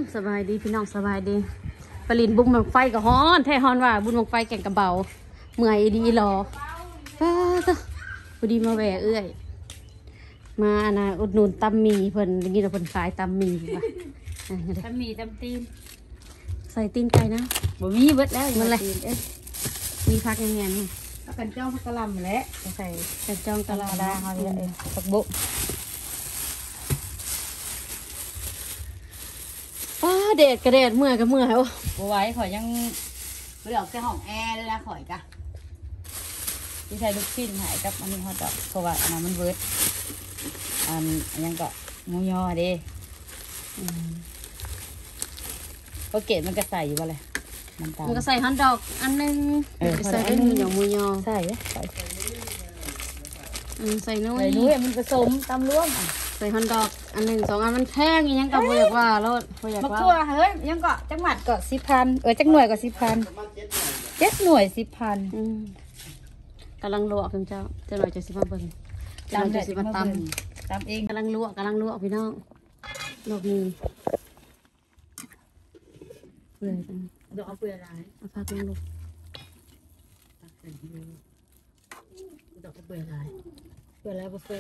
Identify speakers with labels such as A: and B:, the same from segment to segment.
A: สบายดีพี่น้องสบายดีปลินบุ้งบังไฟกับฮ้อนแท้ฮ้อนว่าบุ้งบังไฟแก่งกระเบาเมื่อยดีหรอป้าตัวพอดีมาแหวะเอื้อยมานะอุดหนุนตำหมี่เพิ่นอย่างนี้เราเพิ่นขายตำหมี่ป่ะ
B: ตำหมี่ตำตีน
A: ใส่ตีนไก่นะ
B: บ่มีเบิดแล้ว
A: มันอะไรมีพักยังไงนี่
B: กันจ้องผักกะหล่ำแหละใส่
A: กันจ้องตลาด
B: าเขาเลยผักบุก
A: ป้าเด็ดกระเด็ดเมื่อยกับเมื่อยโอ้
B: บ่ไหว้ข่อยยังเลือกแต่ห้องแอร์เลยนะข่อยกะที่ใส่ลูกชิ้นหายกับอันนี้ฮอตดอกเพราะว่าอันนั้นมันเบิดอันยังก็หมูยอเด้โอเคมันก็ใส่อยู่ว่าเลย
A: มันก็ใส่ฮอทดอกอันนึงใส่หมูยอ
B: ใส่
A: ใส่นุ้ย
B: มันผสมตำร่วม
A: ใส่ฮอทดอกอันหนึ่งสองอันมันแพงยังกับอยากว่าแล้วอยากว่า
B: มะกรูดเฮ้ยยังก็จังหวัดก็10,000จังหน่วยก็10,000 7 หน่วย 10,000
A: กำลังลวกคุณเจ้าจะหน่อยจะสิมาเบิ่งจะหน่อยจะสิมาต
B: ำเอง
A: กำลังลวกพี่น้องลวกมีเปื่อยกัน
B: ดอกเปื่อยอะไร
A: เอาพักลงลูก
B: ดอกเปื่อยอะไรเปื่อยแล้วบุฟเฟ่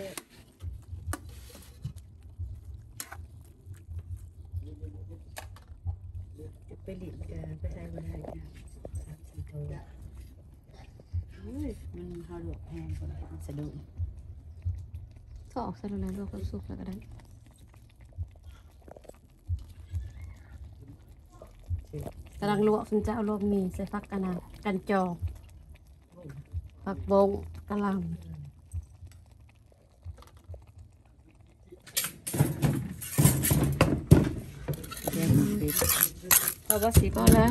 B: ไปหลีกกันไปใช้บนไหนกัน3-4 ตัวมันเขาหลวกแพงกว่ามันสะดุ้ง
A: ก็ออกใส่ลงในลวกสุกแล้วก็ได้กำลังลวกคุณเจ้าลวกมีใส่ฟักกันจองผักบงกะหล่ำ
B: พอว่าสิ
A: พอแล้ว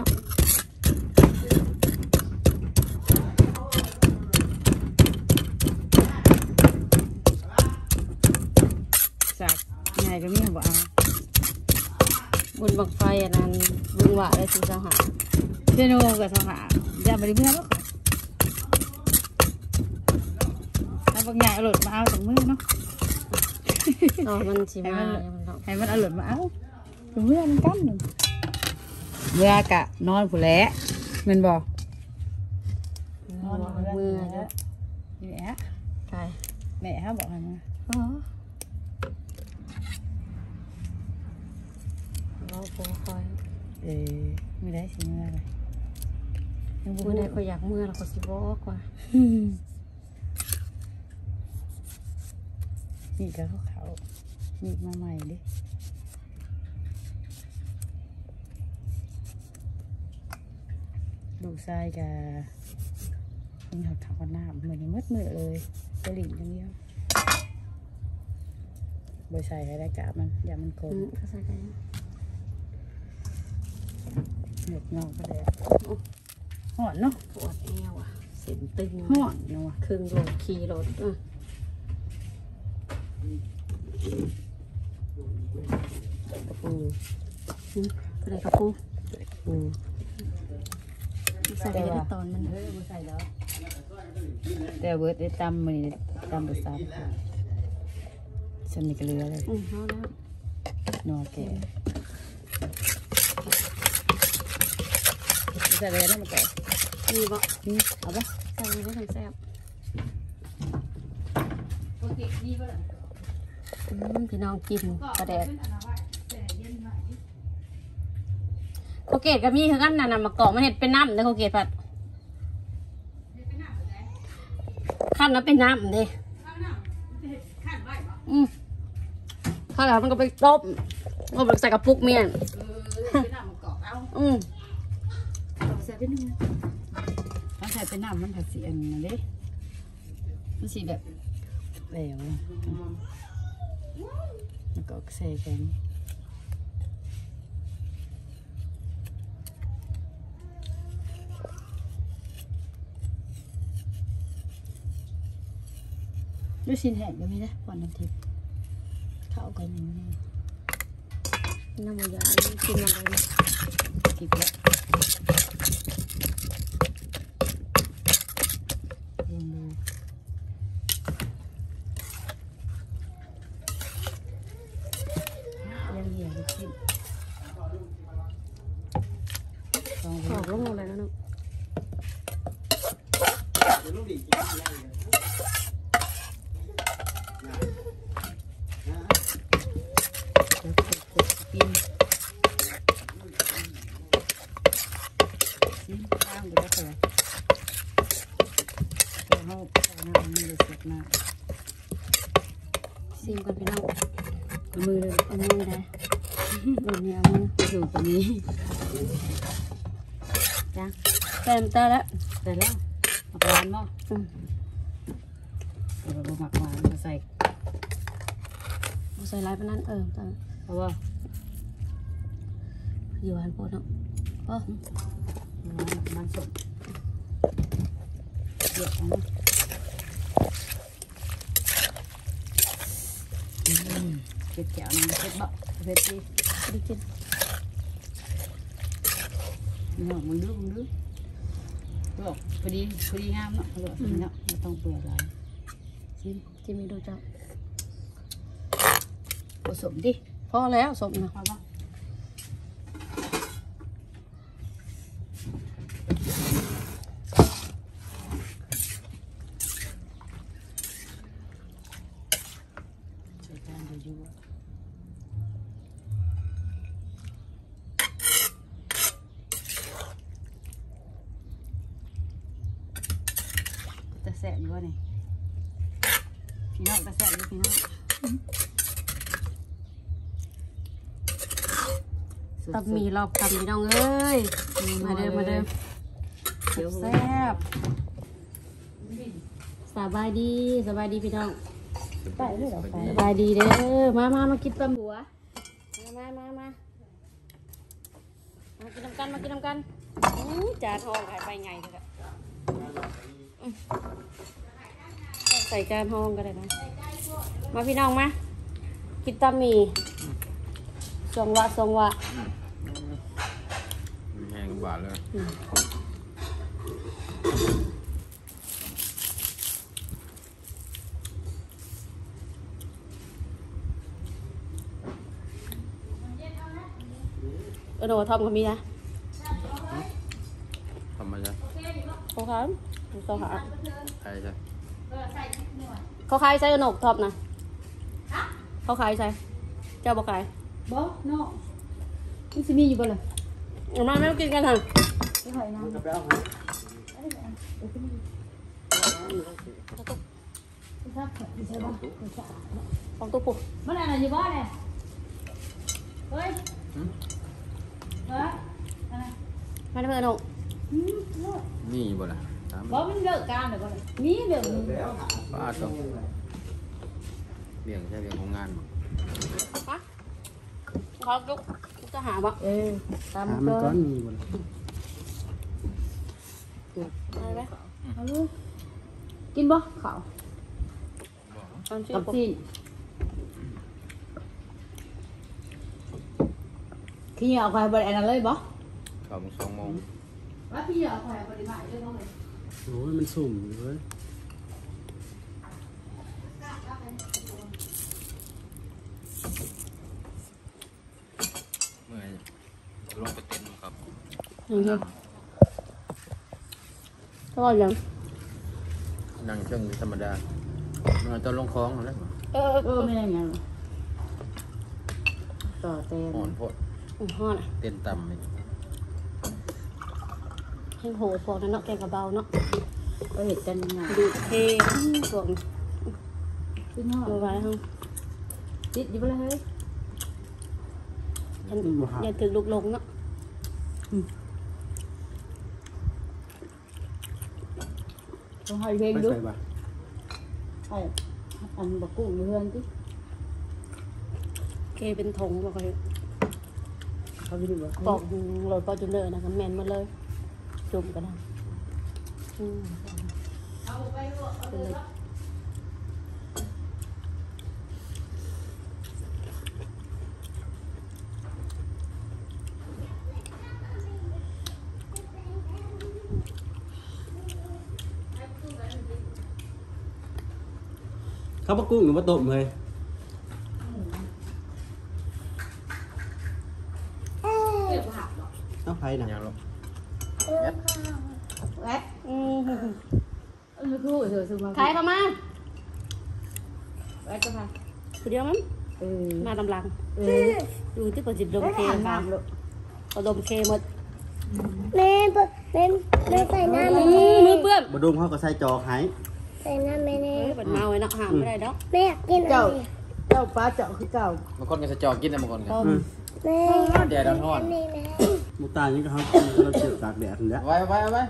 B: สักไงก็มีบ่เอา
A: บุญบังไฟอันนั้นบุญหวะได้สิเจ้าหา
B: เจนูกับสหาอย่าบริเวณแล้วแล้วบางอย่างอร่อยมาเอาจากมือเนาะ
A: มันชิมา
B: ให้มันอร่อยมาเอาถึงเมื่อมันกั้นหนึ่งเมื่อกะนอนผู้แหล่เงินบอก
A: นอนมือเยอะ
B: แม่
A: ใช่
B: แม่ฮะบอกอะไรนะ
A: เราโผล่คอย
B: ไม่ได้สิเมื่อไร
A: เมื่อใดเขาอยากเมื่อเราก็สิบอกว่า
B: นี่ก็เขานี่มาใหม่ดิดูทรายกับนี่เขาทำกันหน้าเหมือนมืดเลยกระหลิ่งอย่างเดียวใบใส่อะไรกะมันอย่ามันโกง
A: ก็ใส่กัน
B: เหนือกเงาก็ได้หอนเนาะ
A: ปวดแอวอ่ะเส้นตึง
B: หอนเนาะ
A: ครึ่งโลขี่รถ
B: กระปู
A: อะไรกระปูใส่ไปได้ตอนมัน
B: ใส่แล้วแต่เบิร์ดได้ตำมันตำไปซ้ำฉันมีกระเลือเลย
A: เอาแล้ว
B: นอแก่ใส่เลยนะมันแก่
A: มีบ่
B: เอาปะ
A: ใส่ไม่ถึงแซ่บพี่น้องกินกระเด็ดโคเกตกับมีคือกันน่ะมาเกาะมันเห็ดเป็นน้ำเลยโคเกตผัดขั้นแล้วเป็นน้ำเลยข้าวแล้วมันก็ไปต้มก็ใส่กระปุกเมี่ยน
B: ใส่ไปนึงถ้าใส่เป็นน้ำมันผัดสีอันนี้เลยมันสีแบบแหลวแล้วก็ใส่กันด้วยชิ้นแห้งก็มีนะก่อนน้ำทิพย์เข้ากันอย่างนี้
A: น้ำมันยากินอะไรนะ
B: กินแล้วยังเหี่ยวกิน
A: หูอะไรแล้วเนาะ
B: กินข้างเดี๋ยวจะเปิดเขาหน้ามันเลยเสร็จมาก
A: ซิมกันพี่น้อง
B: มือเลย
A: เอามือได้โดนเนี่ยเอามือ
B: อยู่ตรงนี้จ้า
A: แต้มเตอร์แล้ว
B: เสร็จแล้วหมักหวานมั้งเราหมักหวานมาใส่
A: ใส่ลายปานนั้นเตอร์
B: เพราะว่า
A: อยู่หันโปดเนาะ
B: มันสดเดี๋ยวนะเก็บแก้วนะเก็บบ่เก็บดี
A: ดีกิน
B: เนาะมึงดูบอกพอดีงามเนาะเนาะไม่ต้องเปลือกอะไรชิม
A: จิมมีดูจ้า
B: ผสมดิ
A: พอแล้วสมนะ
B: พอปะใส่จานเยอะๆจะแสบอยู่วะนี่พี่น้องจะแสบอยู่พี่น้อง
A: ตับหมี่รอบคำพี่น้องเอ้ยมาเดิมแซ่บสบายดีพี่น้องสบายดีเด้อมากินตำหัวมากินน้ำกันจานทองขายไปไงเถอะใส่จานทองก็ได้นะมาพี่น้องมากินตำหมี่ทรงวะ
C: แห้งบาดเลย
A: โดทอมก็มีนะ
C: ทำมาจ้ะ
A: เขาขายเขาขาย
C: ใครจ้ะ
A: เขาขายใส่โนกทอมนะเขาขายใส่เจ้าบอกขาย
B: บ่เนาะมันจะมีอยู่บ่เลย
A: มาไม่ต้องกินกันเถอะ
B: ไม่หอยน้ำ
A: ของตุ๊กปุ๊ก
B: มันอะไรอยู่บ่เนี่ยเฮ้ยอะไร
A: มาได้เพื่อนโนก
C: นี่บ่ล่ะถาม
B: บ่มันเลิกการหรือบ่เลยมีเลิก
C: ป้าต้องเบี่ยงใช่เบี่ยงของงานบ่
A: เขาตุ๊กจะหาบ่
B: ตาม
D: มัน
B: ก็
D: ก้อนมีบน
A: อะไรไหม
B: เอาลูกกินบ่ข้าว
A: ตอนชื่อ
B: กับ
A: ปุ๊ก
B: ซีนขี้เหนียวควายบริอันนั้นเลยบ่
C: เข้ามา2 โมง
B: ว่าขี้เหนียวควายบริบาลเลยบ่เลย
D: โอ้ยมันสุ่มอยู่เว้ย
C: เมื่อยลงไปเต้นครับ
A: อย่างเงี้ยก็ยัง
C: นั่งเชิงธรรมดาเมื่อตอนลงคลองนั่นแหละ
B: ไม่ได้ไงต่อเต็ม
C: อ่อนโพด
A: ห่อน่ะ
C: เต้นต่ำนี่
A: ให้โหพวกนั้นเนาะแกงกระเบาเนาะ
B: ก็เห็ดกันยังไง
A: ดูเท่พวก
B: ขึ้นห้อง
A: ดูไว้ห้อง
B: ติดอยู่บ่เลยเฮ้ย
A: อย่าถึงลุกลงเนาะ
B: ต้องให้เพลง
D: ไป
B: ดู
D: ใส่บ่
B: ให้อันบักกุ้งอยู่เฮือนติ
A: เคเป็นถงบอกเลย
B: เขาไปดูบ่
A: ปอกโรยปอจูเนอร์นะกับแมนมาเลยจุ่มกันนะเป็นเลย
D: ข้าวปลากุ้งหรือว่าต้มเลยเอาไผ่น่ะ
C: ยังหรอก
B: แอ๊ะ
A: อืม
B: ไม่พูดเถอะซื้อมา
A: ขายเข้ามา
B: แอ๊ะก็พา
A: ผู้เดียวมั้ง มาตำลังดูที่ประจิบดมเค
B: หัน
A: ค่ะ
B: น้ำลูก
A: เอาดมเคหมด
E: แม่ใส่น้ำ
A: มือเปื้อน
D: บดมเขาก็ใส่จอกให้
E: ใส่น้ำแม่
A: เฮ้ยมันเมาไอ้เนาะหามไม่ได้ดอก
E: แม่อยากกินอะไร
B: เจ้าป้าเจ้าคือเจ้า
C: บางคนก็จะจอกกินนะบางคนก็
E: แม่
C: แดดร้อน
E: นี่แม่
D: มุกตานี่ก็เขาเราเจ็บตากแดดนี่แหละ
C: ไว้ไว้ไว้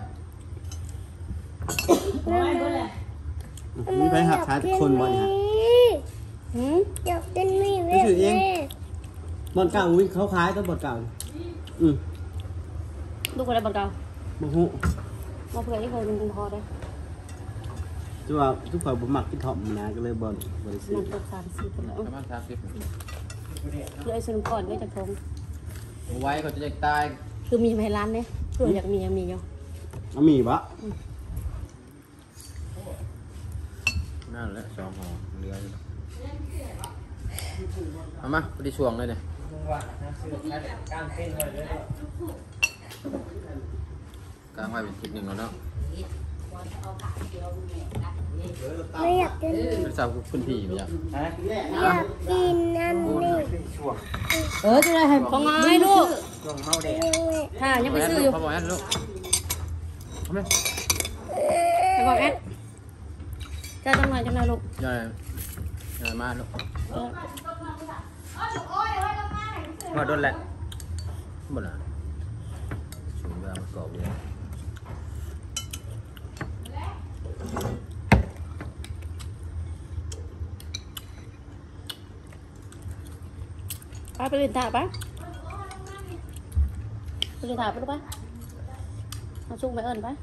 D: มีไปหักขายทุกคนบ่อยฮะ
A: หืม
E: อยากกินมีแม่
D: บอลเก่าวิ่งเขาขายต้องบอลเก่าอืม
A: ลูกอะไรบังเกา
D: บ่ฮู้
A: มาเผื่อที่เคยมันพอได้
D: แต่ว่าทุกคนบ่มักกินถ่อมนะก็เลยบ่ได้ซื้อ
A: มันตก30คนแล้ว
C: ประมาณ30
A: เลยสนุกก่อนไม่จะทง
C: ไว้เขาจะตาย
A: คือมีไพร้านเนี่ยเผื่ออยากมียังมีอยู่
D: เอามีบ่
C: นั่นแหละ2ห่อเรือเอามาพอดีช่วงเลยเนี่ยกลางไว้เป็นทิศหนึ่งแล้วเนาะ
E: ไม่อยากกิน
C: เป็นสาวคุณพี่ไหมจ๊ะ
E: อยากกินน้ำนี่
B: จะได้ให้
A: ของไงลูก
C: ช่วงเมาแดด
A: ค่ะยังไปซื้ออยู่
C: เขาบอกแอนลูกทำไม
A: ไปบอกแอดจะจังหน่อยจังหน่อยลูก
C: ใหญ่ใหญ่มากลูกมาโดนแหละหมดละสูงเวลามันกรอบเลย
A: ไปเรียนถาไปไปเรียนถาไปลูกไปเอาชุ่มไปเอิญไป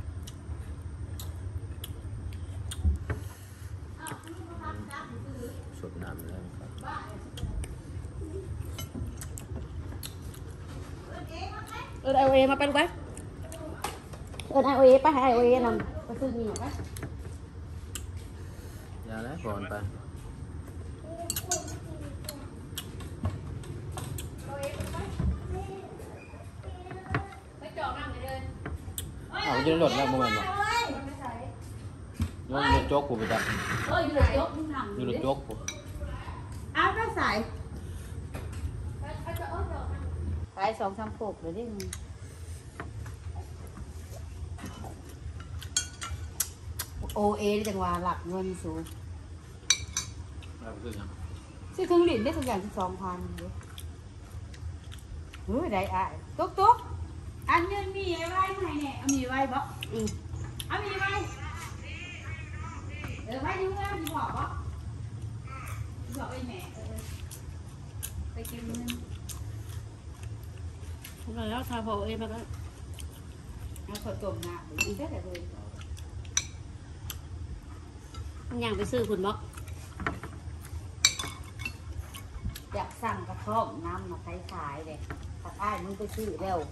C: สดน้ำเลยครับ
A: เอิญไอโอเอมาไปลูกไปเอิญไอโอเอไปให้ไอโอเอนำไปซื้อนี่ไป
C: อย่าแล้วก่อนไปเอาไปยืนรถแล้วโมเมนต์บ่ยกโจ๊กกูไปจ้ะยืนรถโจ๊กกู
B: อ้าวก็ใส่ขาย2-3 โขกเลยดิโอเอจังหวะหลักเงินสูง
C: เอาไปซื้อยัง
B: ซื้อเครื่องลิ้นได้ทุกอย่าง12,000เด้อเฮ้ยได้อ่ะตุ๊กอันยังมีไว้ให้เนี่ยเอามีไว้บ่เอามีไว้ไว้อยู่แล้วมีบอกบ่บอกไอ้แม่ไปเก็บเงิน
A: แล้วทาพอเอมาแล้ว
B: เอาข้าวต้มน้ำอีกแค่ไหนเลย
A: มันยังไปซื้อคุณบอก
B: อยากสั่งกระท่อมน้ำมาขายเลยถ้าอ้ายมึงไปซื้อเร็ว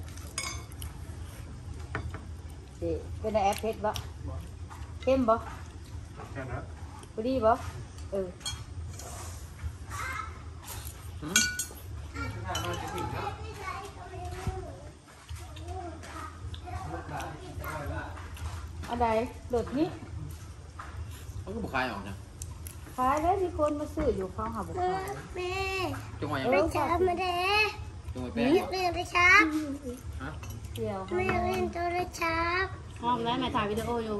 B: เด็เป็นแอปเพชรบ่เข้มบ่พอดีบ่อะไรโดดนี้
C: เขาก็บุกคายออกนะ
B: ขายแล้วมีคนมาซื้ออยู่เขาหาบุกขาย
E: แม่
C: จงไว้ยัง
E: ไปจับมาเด้
C: จงไว้แป้ง
E: เรียนไปชับ
C: ฮะ
B: เดี๋ยว
E: แม่เรียนโทรศัพท์
A: ห้องแล้วแม่ถ่ายวิดีโออยู่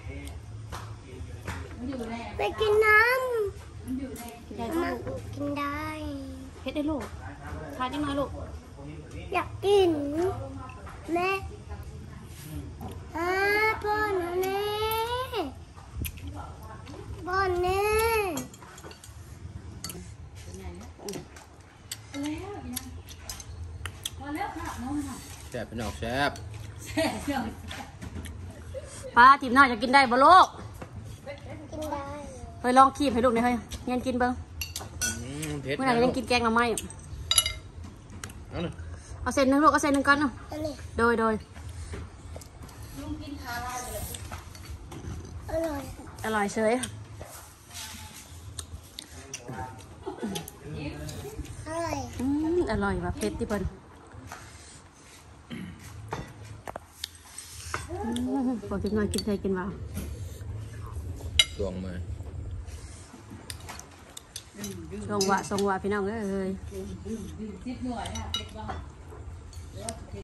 E: ไปกินน้
A: ยาย
E: ำ
A: ชอ
E: มั
A: บ
E: นกินได้
A: เพชรได้ลูกถ่ายจังหน่อยลูก
E: อยากกินแม่พ่อหนูแน่พ่อแน่
C: แซ่บเป็นออกแซ่บ
A: ป้าทีมหน้าจะกินได้บ่ลูก
E: กินได้
A: เฮ้ยลองคีบให้ลูกหน่อยเฮ้ยเงี้ยกินเบิ้ง
C: เผ็ด
A: เมื่อไหร่จะกินแกงหน่อไม้
C: เอาหน่อย
A: เอาเส้นหนึ่งลูกเอาเส้นหนึ่งก่อนเนาะ
E: อันนี้
A: โดย
E: อร่อย
A: อร่อยเฉย
E: อร่อย
A: อร่อยว่ะเพชรที่เพิ่นพอกินน้อยกินใจกินเบา
C: ดวงมา
A: ทรงวะพี่น้องเอ้ย
B: 10 หน่วยนะเก็บบ้าง